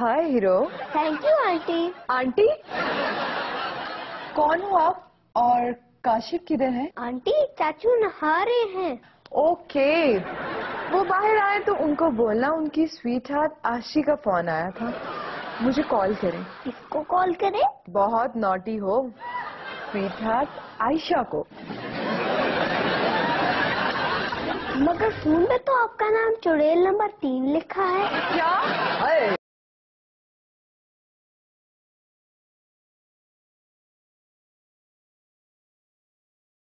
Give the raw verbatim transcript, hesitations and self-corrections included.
Hi hero. Thank you aunty. Aunty? कौन हो आप और काशिफ किधर है? आंटी चाचू नहा रहे हैं। ओके, वो बाहर आए तो उनको बोलना उनकी स्वीट हार्ट आशी का फोन आया था, मुझे कॉल करें। किसको कॉल करें? बहुत नॉटी हो, स्वीट हार्ट आयशा को। मगर फोन में तो आपका नाम चुड़ैल नंबर तीन लिखा है। क्या?